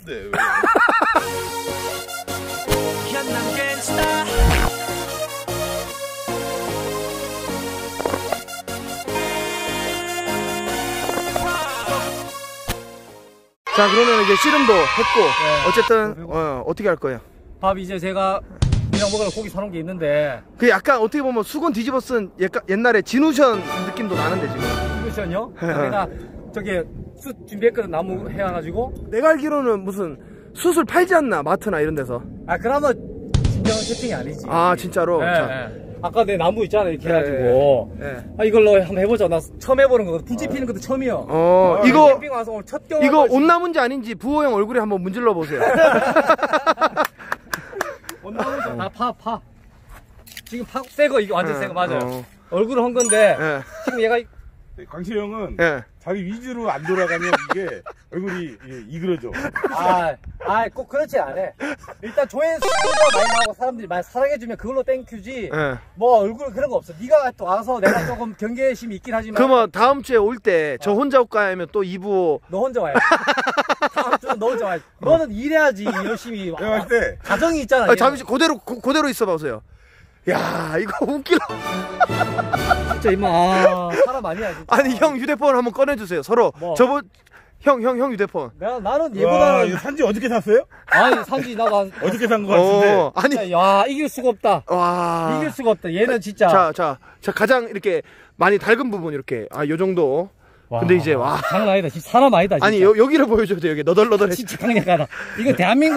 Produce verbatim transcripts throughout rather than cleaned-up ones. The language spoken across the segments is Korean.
같은데. 왜? 자, 그러면 이제 씨름도 했고, 네. 어쨌든 어, 어떻게 할 거예요? 밥 이제 제가 이랑 먹으러 고기 사놓은 게 있는데, 그 약간 어떻게 보면 수건 뒤집어 쓴 약간 옛날에 진우션 느낌도 나는데 지금. 진우션요? 내가 저기 숯 준비했거든. 나무 해가지고. 내가 알기로는 무슨 숯을 팔지 않나, 마트나 이런 데서. 아, 그러면 진정한 세팅이 아니지. 아, 진짜로? 네, 자. 네. 아까 내 나무 있잖아, 이렇게 네, 해가지고. 네. 아, 이걸로 한번 해보자. 나 처음 해보는 거거든. 불지 피는 것도 처음이야. 어, 아, 이거, 캠핑 와서 오늘 첫 경험. 이거 온나무인지 아닌지 부호 형 얼굴에 한번 문질러 보세요. 온나무인지 다 파, 파. 지금 파, 새거, 이거 완전 네, 새거 맞아요. 어. 얼굴을 한 건데, 네. 지금 얘가. 광채 형은 네. 자기 위주로 안 돌아가면 이게 얼굴이 이그러져. 아, 아, 꼭 그렇지 않아. 일단 조회수가 많이 나오고 사람들이 많이 사랑해주면 그걸로 땡큐지. 네. 뭐 얼굴 그런 거 없어. 네가 또 와서 내가 조금 경계심이 있긴 하지만. 그러면 다음 주에 올 때 저 혼자 올까 하면 또 이 부. 너 혼자 와야지. 다음 주는 너 혼자 와야지. 너는 일해야지 열심히. 내가 할 때 가정이 있잖아. 아, 잠시 그대로 고, 그대로 있어 보세요. 야, 이거 웃기라. 진짜 임마. 아, 사람 아니야 진짜. 아니, 형 휴대폰 한번 꺼내주세요. 서로. 뭐? 저번 형 형 형 휴대폰. 내가 나는 얘보다는. 이거 산지 어떻게 샀어요? 아니 산지 나도 한. 어떻게 산 거 같은데. 어, 아니. 진짜, 야, 이길 수가 없다. 와. 이길 수가 없다. 얘는 진짜. 자, 자, 자, 가장 이렇게 많이 밝은 부분 이렇게. 아, 요 정도. 와, 근데 이제 와. 장난 아니다. 진짜 사람 아니다. 진짜. 아니, 여, 여기를 보여줘야 돼. 여기 너덜너덜해. 진짜 강력하다. 이거 대한민국.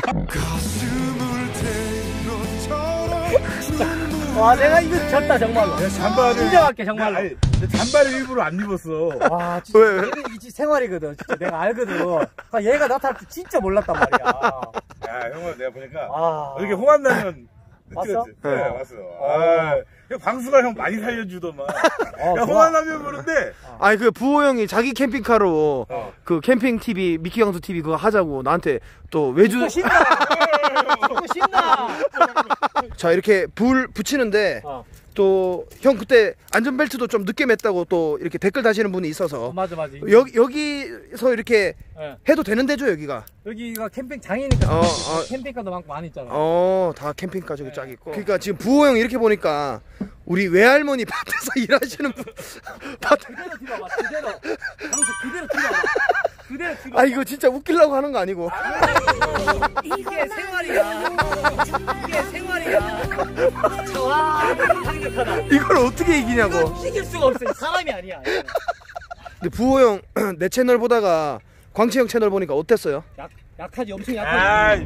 와, 내가 이거 졌다 정말로. 잠바를 인정할게 정말로. 아니, 잠바를 일부러 안 입었어. 와, 진짜 왜, 왜? 얘는 이게 생활이거든. 진짜 내가 알거든. 아, 얘가 나타날 때 진짜 몰랐단 말이야. 야, 형아 내가 보니까 아, 이렇게 홍한 나면 왔어? 네, 네. 왔어. 아, 형 광수가 형 많이 살려주더만. 어, 야, 좋아. 홍한 나면 보는데. 아니, 그 부호 형이 자기 캠핑카로 어. 그 캠핑 티비, 미키 강수 티비 그거 하자고 나한테 또 외주. 듣고 신나. 듣고 신나. 자, 이렇게 불 붙이는데 어. 또 형 그때 안전벨트도 좀 늦게 맸다고 또 이렇게 댓글 다시는 분이 있어서 어, 맞아 맞아. 여기 여기서 이렇게 네. 해도 되는 데죠, 여기가? 여기가 캠핑장이니까 어, 어, 어. 캠핑카도 많고 많이 있잖아. 어, 다 캠핑카 저기 네. 쫙 있고. 그러니까 지금 부호 형 이렇게 보니까 우리 외할머니 밭에서 일하시는 분 밭. 그대로 뒤로 와. 그대로. 강수 그대로 뒤로 와. 그대로 뒤로. 아, 이거 진짜 웃기려고 하는 거 아니고. 이게 생활이야. 이게 생활이야. 와, 강력하다. 이걸 어떻게 이기냐고. 이거 이길 수가 없어. 사람이 아니야. 근데 부호 형 내 채널 보다가 광채 형 채널 보니까 어땠어요? 약 약하지, 엄청 아, 약하지.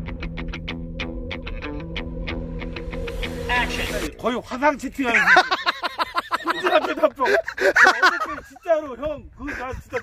거의 화상 채팅하는 혼자 앞에 답변. 진짜로 형 그거 나 진짜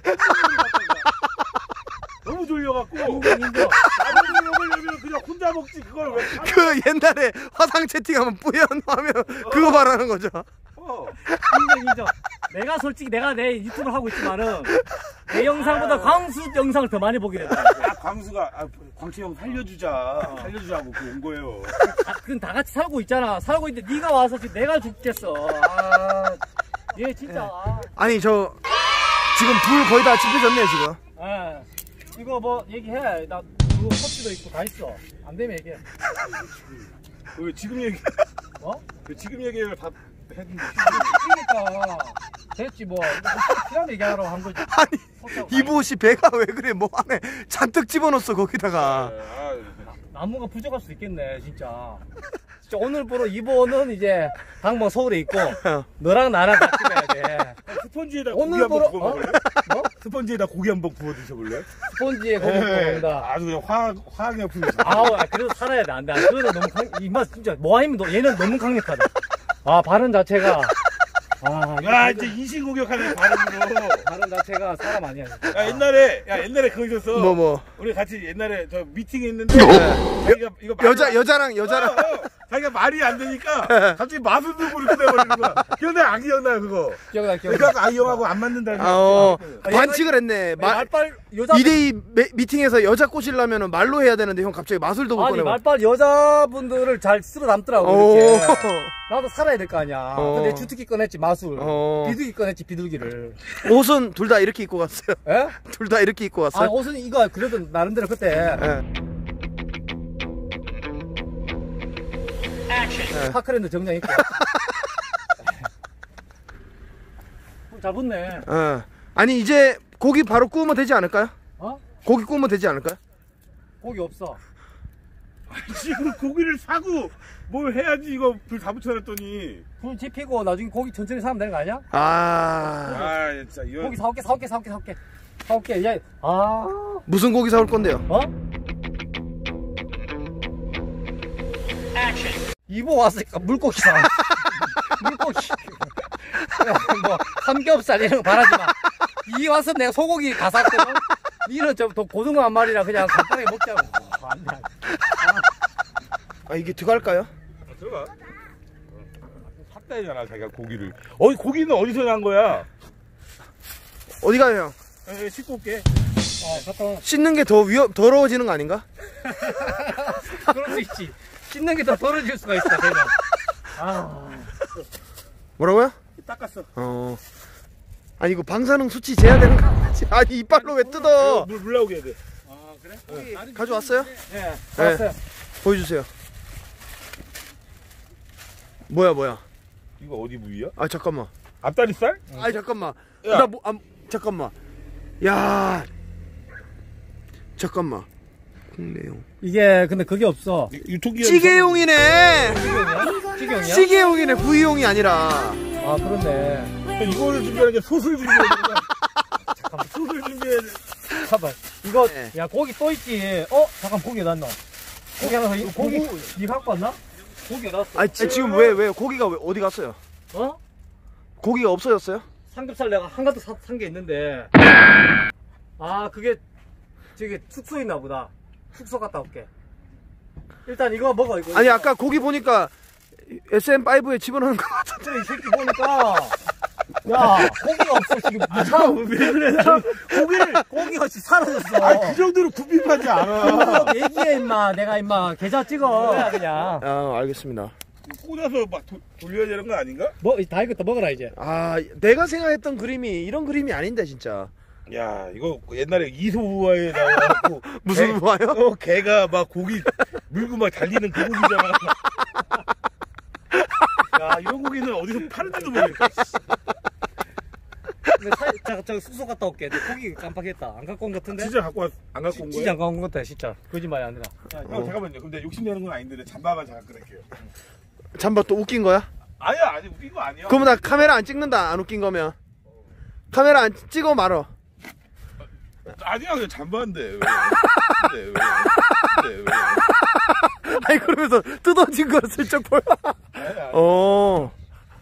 너무 졸려갖고 인정 인정. 나중에 먹으려면 그냥 혼자 먹지 그걸 왜 그 옛날에 화상 채팅하면 뿌연 하면 그거 말하는 거죠. 어. 인정 인정. 내가 솔직히 내가 내 유튜브를 하고 있지만은 내 영상보다 광수 영상을 더 많이 보게 되더라고. 아, 광수가 아, 광채 형 살려주자 살려주자고 그 온 거예요. 아, 그건 다 같이 살고 있잖아. 살고 있는데 네가 와서 지금 내가 죽겠어. 아, 얘 진짜. 아, 아니, 저 지금 불 거의 다 지펴졌네 지금. 아, 이거 뭐 얘기해. 나 그거 커피도 있고 다 있어. 안 되면 얘기해. 왜 지금 얘기 어? 왜 지금 얘기를 다 했는데 그러니까 됐지 뭐. 필요한 얘기하러 한 거지. 아니, 이부호 씨 배가 왜 그래? 뭐 안에 잔뜩 집어넣었어 거기다가. 아, 나무가 부족할 수 있겠네 진짜. 진짜 오늘부로 이보는 이제 당번 서울에 있고 너랑 나랑 같이 가야 돼. 스펀지에다 오늘 고기 한번 보러- 구워 먹을래? 어? 스펀지에다 고기 한번 구워 드셔볼래? 스펀지에 고기 구워본다. 아주 그냥 화학 화학약품이 아우, 야, 그래도 살아야 돼. 안 돼. 그래도 너무 강, 이맛 진짜, 뭐하면 너, 얘는 너무 강력하다. 아, 발음 자체가. 아, 야 이제 인신공격하는 발음으로. 발음 자체가 사람 아니야. 진짜. 야 옛날에 야 옛날에 그거 있었어. 뭐 뭐. 우리 같이 옛날에 저 미팅에 있는데 자기가 이거 여자 여자랑 여자랑. 어, 어. 자기가 말이 안 되니까 갑자기 마술 들고 이렇게 돼버리는 거야. 기억나 안 기억나요 그거? 기억나 기억나. 그러니까 아, 이 형하고 안 맞는다는 아, 어, 거. 반칙을 했네. 마, 말빨 여자 이 대 이 미팅에서 여자 꼬시려면 말로 해야 되는데 형 갑자기 마술도 못 아니 꺼내고. 말빨 여자분들을 잘 쓸어 담더라고 오. 이렇게. 나도 살아야 될 거 아니야. 어. 근데 주특기 꺼냈지 마술. 어. 비둘기 꺼냈지 비둘기를. 옷은 둘 다 이렇게 입고 갔어요. 예? 둘 다 이렇게 입고 아 갔어요. 옷은 이거 그래도 나름대로 그때 예. 파크랜드 정장 입고. 잘 붙네. 어. 아니 이제 고기 바로 구우면 되지 않을까요? 어? 고기 구우면 되지 않을까요? 고기 없어. 지금 고기를 사고 뭘 해야지 이거 불 다 붙여놨더니. 불 지피고 나중에 고기 천천히 사면 되는 거 아니야? 아, 아 진짜 이거. 고기 사올게 사올게 사올게 사올게 사올게. 야, 아, 무슨 고기 사올 건데요? 어? 이보 왔으니까 물고기 사. 물고기. 뭐 삼겹살 이런 거 바라지 마. 이 와서 내가 소고기 다 샀거든. 니는 저 고등어 한 마리랑 그냥 간단하게 먹자고. 안 돼. 아 이게 들어갈까요? 들어가. 샀다 했잖아 자기가 고기를. 어 고기는 어디서 난 거야? 어디 가요 형? 에, 씻고 올게. 어, 갔다 와. 씻는 게 더 위험 더러워지는 거 아닌가? 그럴 수 있지. 씻는 게 더 떨어질 수가 있어, 내가. 아. 뭐라고요? 닦았어. 어. 아니 이거 방사능 수치 재야 되는 거 아니지? 아니 이빨로 왜 뜯어? 물, 물 나오게 해야 돼. 아, 그래? 네. 가져왔어요? 네, 왔어요. 보여주세요. 뭐야 뭐야? 이거 어디 부위야? 아 잠깐만. 앞다리살? 아니 잠깐만. 야. 나 뭐, 아, 잠깐만. 야. 잠깐만. 국내용. 이게, 근데 그게 없어. 유통기한. 찌개용이네. 찌개용이야? 찌개용이야? 찌개용이네. 부위용이 아니라. 아, 그렇네. 이거를 준비하는 게 소스를 준비해야 되는 잠깐만. 소스를 준비해야 돼. 잠깐만. 이거, 네. 야, 고기 또 있지. 어? 잠깐, 고기 어디 놨노? 고기 하나 더, 이- 고기, 니 갖고 왔나? 고기 어디 놨어? 아니 지금 왜 왜 고기가 왜 어디 갔어요? 어? 고기가 없어졌어요? 삼겹살 내가 한 가득 산 게 있는데. 아, 그게, 저기, 숙소에 있나 보다. 숙소 갔다 올게. 일단 이거 먹어, 이거. 아니 이거. 아까 고기 보니까 에스엠 파이브에 집어넣은 거 같은데. 그래, 이 새끼 보니까. 야, 고기가 없어, 지금. 참, 왜 그래? 고기를, 고기가 지금 사라졌어. 아, 그 정도로 굽입하지 않아. 그거 얘기해, 임마. 내가 임마, 계좌 찍어. 그래, 그냥. 아 알겠습니다. 꽂아서 막 도, 돌려야 되는 거 아닌가? 뭐, 다 익었다 먹어라, 이제. 아 내가 생각했던 그림이 이런 그림이 아닌데 진짜. 야, 이거 옛날에 이소우화에 나와갖고. 무슨 개- 우화요? 어, 개가 막 고기 물고 막 달리는 그 고기잖아. 야, 이런 고기는 어디서 파는지도 모르겠다. 근데 사, 자, 저 숙소 갔다 올게. 내 고기 깜빡했다. 안 갖고 온 것 같은데? 진짜 갖고 왔, 안 갖고 온 거야? 진짜 안 갖고 온 것 같아, 진짜. 거짓말이 아니라. 야, 형, 잠깐만요. 근데 욕심내는 건 아닌데, 잠바만 잠깐 끊을게요. 잠바 또 웃긴 거야? 아니야, 아니, 웃긴 거 아니야. 그러면 나 카메라 안 찍는다. 안 웃긴 거면. 카메라 안 찍어 말어. 아니야, 그냥 잠바인데. 왜? 근데 왜? 근데 왜? 아니 그러면서 뜯어진 걸 슬쩍 보여. 아니야. 어.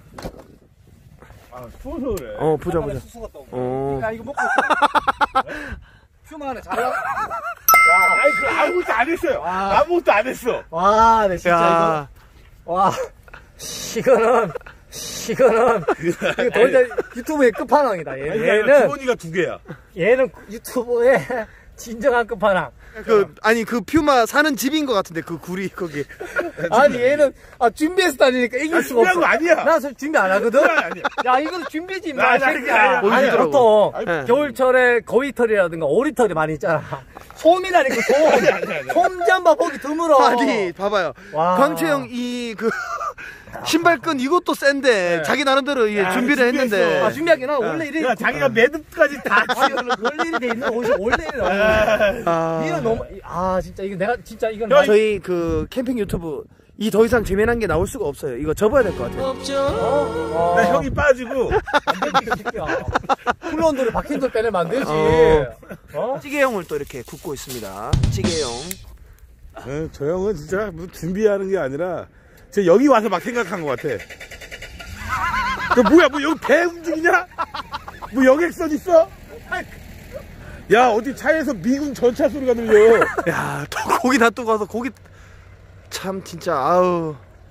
아, 추워서 그래. 어 보자 보자. 숙소 갔다 온 어. 야, 이거 먹고 있어. 퓨마 안에 잘 나가. 야, 아니, 그 아무것도 안 했어요. 아. 아무것도 안 했어. 와, 내 진짜 야. 이거. 와, 이거는, 이거는, 이거 더 이상 유튜브의 끝판왕이다. 얘, 아니, 얘는, 주머니가 두 개야. 얘는 유튜브의 진정한 끝판왕. 그 아니 그 퓨마 사는 집인 것 같은데 그 구리 거기. 아니, 얘는, 아, 준비해서 다니니까 이길 야, 수가 없어. 준비한 거 아니야. 나 저 준비 안 하거든? 아니, 아니야. 야, 이거는 준비지, 나, 마, 나, 새끼야. 아니야, 아니야. 아니, 보여주더라고. 보통, 네. 겨울철에 거위털이라든가 오리털이 많이 있잖아. 솜이라니까, 솜. 아니, 아니, 아니. 솜잠바 보기 드물어. 아니 봐봐요. 와. 광채형 이 그 신발끈 이것도 센데 네. 자기 나름대로 이게 야, 준비를 준비했어. 했는데. 아, 준비하긴 하. 원래 이래. 야, 자기가 매듭까지 다 아니, 원래 이래 돼 있는 옷이 원래 이래. 아. 니는 너무, 아, 진짜, 이거 내가, 진짜, 이건. 야, 저희 그 캠핑 유튜브 이 더 이상 재미난 게 나올 수가 없어요. 이거 접어야 될 것 같아요. 어? 나 형이 빠지고. 안 되지, 이 새끼야. 훌런돌이 박힌 돌 빼내면 안 되지. 어. 어? 찌개용을 또 이렇게 굽고 있습니다. 찌개용. 어, 저 형은 진짜 무슨 준비하는 게 아니라 저 여기 와서 막 생각한 것 같아. 너 뭐야, 뭐 여기 배 움직이냐? 뭐 여객선 있어? 야, 어디 차에서 미군 전차 소리가 들려. 야, 또 고기 놔두고 가서 고기 참 진짜 아우.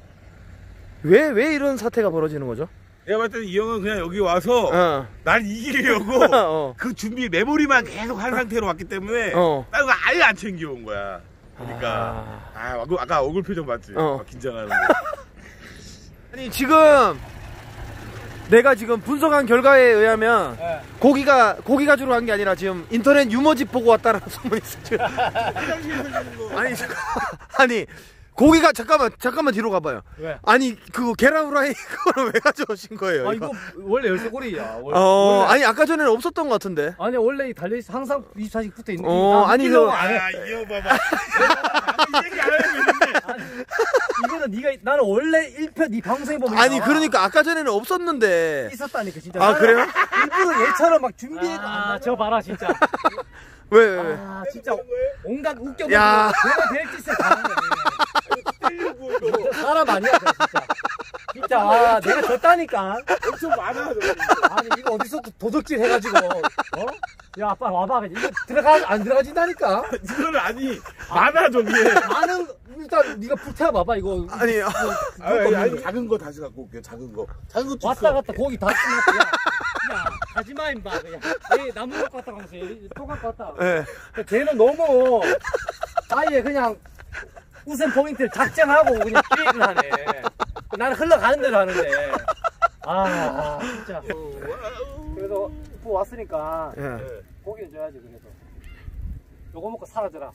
왜, 왜 이런 사태가 벌어지는 거죠? 내가 봤을 때는 이 형은 그냥 여기 와서 어. 날 이기려고 어. 그 준비 메모리만 계속 한 상태로 왔기 때문에 어. 다른 거 아예 안 챙겨온 거야. 그러니까 아, 아 아까, 아까 얼굴 표정 봤지? 어. 막 긴장하는 거. 아니 지금 내가 지금 분석한 결과에 의하면 네. 고기가 고기 가지러 간 게 아니라 지금 인터넷 유머집 보고 왔다라는 소문이 있어 지금. 아니 잠깐 아니 고기가 잠깐만 잠깐만 뒤로 가봐요. 왜? 아니 그 계란 후라이 그거는 왜 가져오신 거예요? 아 이거 원래 열쇠고리야. 원래, 어 원래. 아니 아까 전에는 없었던 것 같은데. 아니 원래 달려 있어 항상 이십사 시 붙어 있는. 어, 아니, 그- 아, 이 형 봐봐. 이 얘기 안 하고 있는데. 아니, 이거는 네가 나는 원래 일 편 네 방송에 보면 아니 나와. 그러니까 아까 전에는 없었는데. 있었다니까 진짜. 아, 그래요? 일부러 얘처럼 막 준비해도 아, 안 저 봐라 진짜. 왜 왜 왜? 아 진짜 온갖 웃겨 야. 내가 될 짓을 다 하네. 때리고 이거 사람 아니야 저 진짜. 진짜 아, 내가 졌다니까. 엄청 많아. 저거. 아니 이거 어디서 도- 도둑질 해가지고 어? 야 아빠 와봐 이거 들어가 안 들어가진다니까. 이거는 아니 많아 저기에. 나는 일단 네가 불태워 봐봐 이거. 아니 아, 아니, 아니 작은 거 다시 갖고 올게요. 작은 거. 작은 거 왔다 갔다 고기 다 끝났고 야, 야 하지마 임마 그냥 얘 나무 갖고 왔다 가면서 또 갖고 왔다. 예. 쟤는 너무 아예 그냥 우선 포인트를 작정하고 그냥 기획을 하네. 나는 흘러가는 대로 하는데. 아, 아 진짜. 그래서 또 왔으니까 예. 고기는 줘야지 그래도. 요거 먹고 사라져라.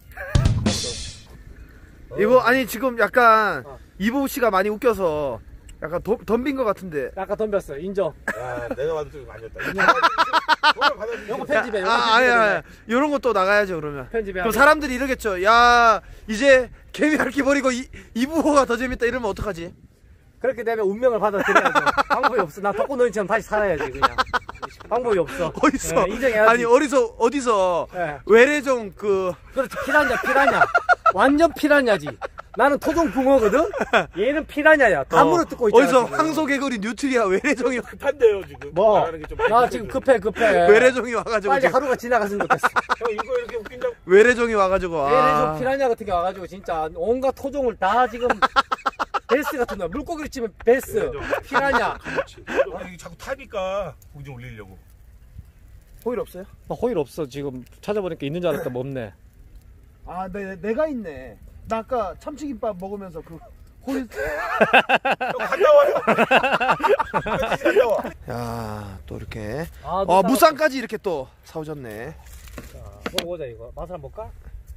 이거 아니 지금 약간 어. 이보 씨가 많이 웃겨서 약간 도, 덤빈 것 같은데. 아까 덤볐어 인정. 야, 내가 봐도 좀 아니었다. 요거 편집해. 요거 아, 아니, 편집해. 아니, 이런 것도 나가야죠, 그러면. 편집해. 그럼 사람들이 이러겠죠. 야, 이제 개미할기 버리고 이, 이부호가 더 재밌다 이러면 어떡하지? 그렇게 되면 운명을 받아들여야죠. 방법이 없어. 나 독고노인처럼 다시 살아야지 그냥. 방법이 없어. 어디서? 네, 인정해야지. 아니, 어디서, 어디서, 네. 외래종 그, 그렇지 피라냐 피라냐. 완전 피라냐지. 나는 토종 붕어거든. 얘는 피라냐야. 다 물어 뜯고 있잖아. 어디서 지금. 황소개구리 뉴트리아 외래종이, 급한데요 지금. 뭐? 말하는 게좀 나 지금 급해 급해. 외래종이 와가지고. 빨리 지금 하루가 지나갔으면 좋겠어. 형 이거 이렇게 웃긴다고. 외래종이 와가지고. 아. 얘네 좀 피라냐 같은 게 와가지고 진짜 온갖 토종을 다 지금 베스 같은 거 물고기를 치면 베스, 피라냐. 이게 자꾸 타니까 고기 좀 올리려고. 호일 없어요? 뭐 호일 없어 지금 찾아보니까 있는 줄 알았더니 없네. 아, 네, 내가 있네. 나 아까 참치김밥 먹으면서 그, 호일. 형 갔다 와요. 갔다 와. 야, 또 이렇게. 아, 어, 무쌍까지 이렇게 또 사오셨네. 먹어보자 이거. 맛을 한번 볼까?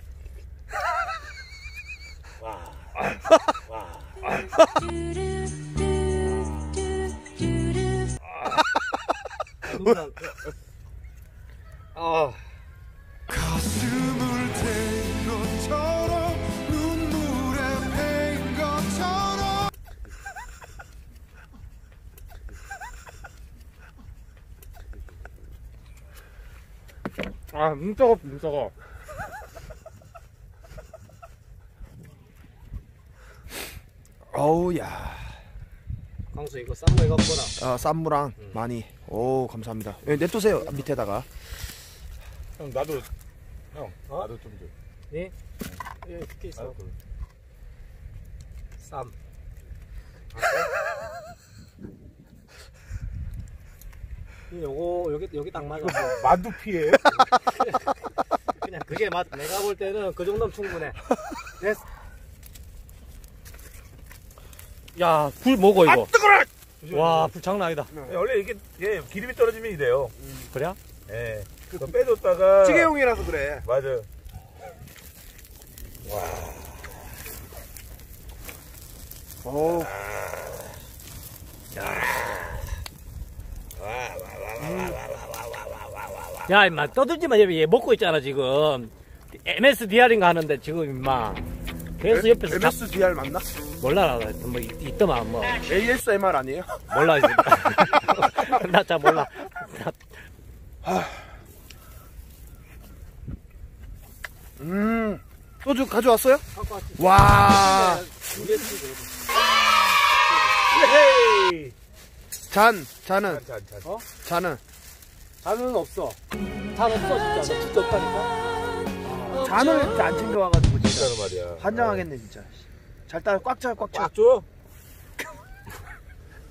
아. 가슴을 태인 것처럼 눈물에 패인 것처럼 아, 눈 뜨거, 눈 뜨거. 어우, 야. 강수 이거 싼 거 이거 먹어라. 아, 쌈무랑 많이. 오, 감사합니다. 예, 냅두세요, 밑에다가. 형 나도 형 나도 좀 줘. 네? 예, 이렇게 있어. 나도. 쌈. 요거 여기 여기 딱 맞아. 만두 피해. 그냥 그게 맞. 내가 볼 때는 그 정도면 충분해. 됐어. 야, 불 먹어 이거. 아 뜨거라. 와, 불 장난 아니다. 원래 이게 예, 기름이 떨어지면 이래요. 그래? 예. 그거 빼줬다가 찌개용이라서 그래. 맞아. 오. 야, 임마, 떠들지 마. 얘 먹고 있잖아, 지금. 엠에스디알인가 하는데, 지금, 임마. 계속 옆에서 잡, 엠에스디알 맞나? 몰라. 뭐, 있- 있더만, 뭐. 에이에스엠알 아니에요? 몰라, 이제. 나 잘 몰라. 음. 소주 가져왔어요? 와. 헤이. 잔, 잔은, 잔, 잔. 어? 잔은. 잔은 없어. 잔 없어 진짜. 너 진짜 없다니까. 잔을 이렇게 안 챙겨와가지고 진짜. 진짜로 말이야. 환장하겠네, 진짜. 잘 따라 꽉 차, 꽉 차. 꽉 줘.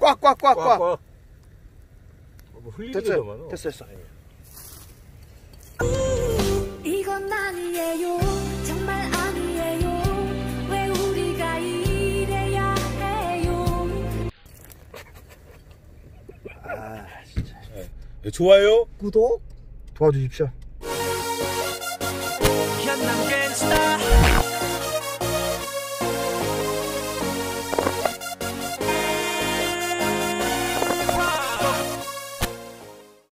꽉, 꽉, 꽉, 꽉. 뭐 흘리는 게 됐어요. 많아. 됐어, 됐어. 이건 아니에요. 정말 아니에요. 왜 우리가 이래야 해요? 네, 좋아요. 구독 도와주십시오.